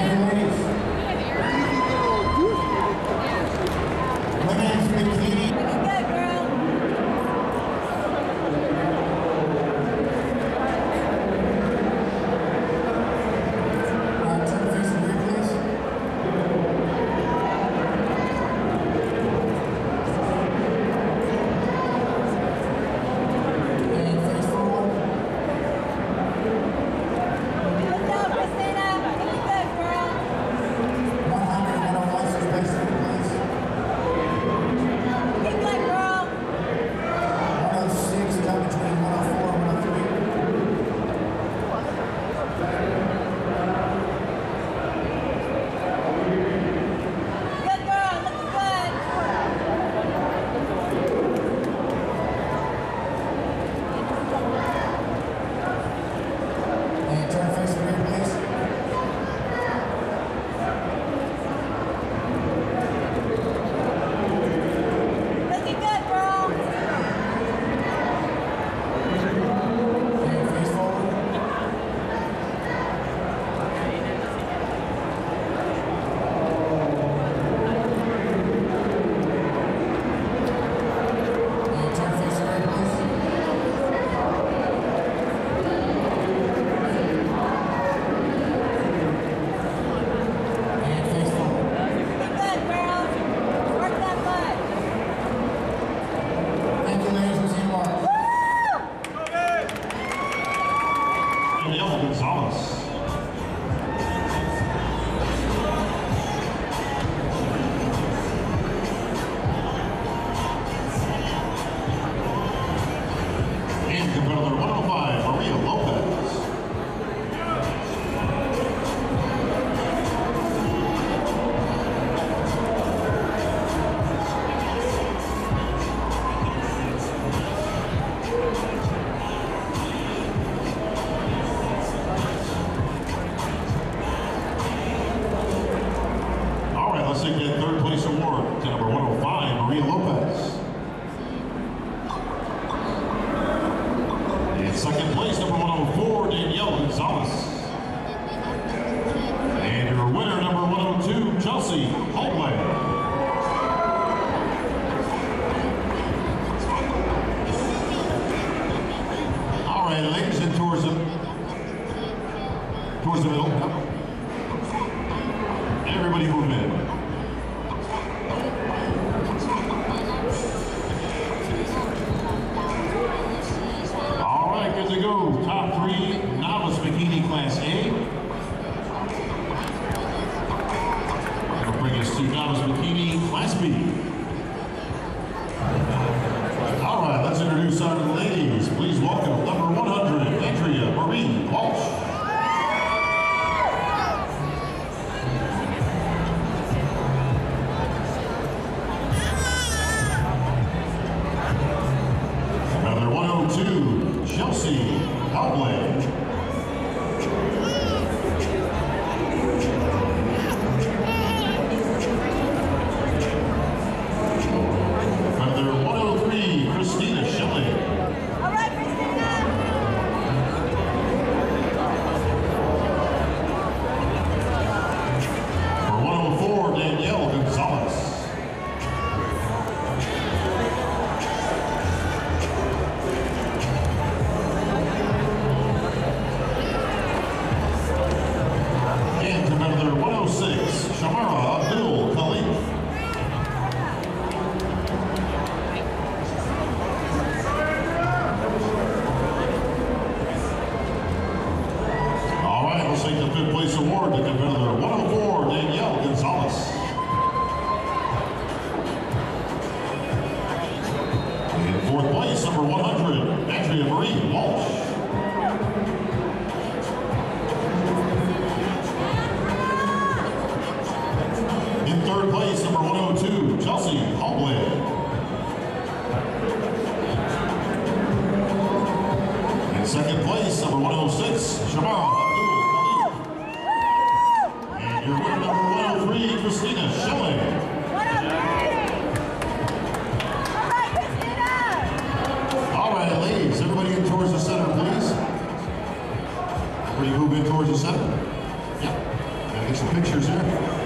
Women's bikini. Second place, number 104, and your winner, number 102, Chelsey Hallblade. All right, ladies, and towards the middle. Everybody move in. All right, good to go. Top three, novice bikini class A. That'll bring us to novice bikini class B. All right, let's introduce our ladies. Please welcome number 100, Andrea Marie Walsh. Number 102, Chelsey Hallblade. Number 103, Christina Shelley. All right, Christina. For 104, Danielle Gonzalez. And competitor 106, Shamara Abdul Khalif. All right, we'll take the fifth place award to competitor 104, Danielle Gonzalez. In fourth place, number 100, Andrea Marie Walsh. In third place, number 102, Chelsey Hallblade. In second place, number 106, Shamara Abdul Khalif. And your winner, number 103, Christina Shelley. All right, Christina. All right, ladies, everybody in towards the center, please. Everybody move in towards the center. Yep. Get some pictures here.